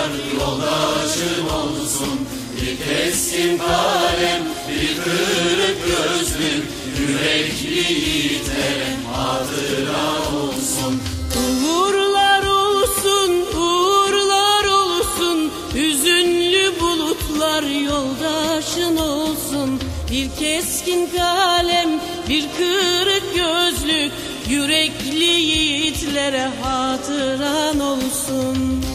bulutlar yoldaşın olsun. Bir keskin kalem, bir kırık gözlük, yürekli yiğitlere hatıra olsun. Uğurlar olsun, uğurlar olsun, hüzünlü bulutlar yoldaşın olsun. Bir keskin kalem, bir kırık gözlük, yürekli yiğitlere hatıran olsun.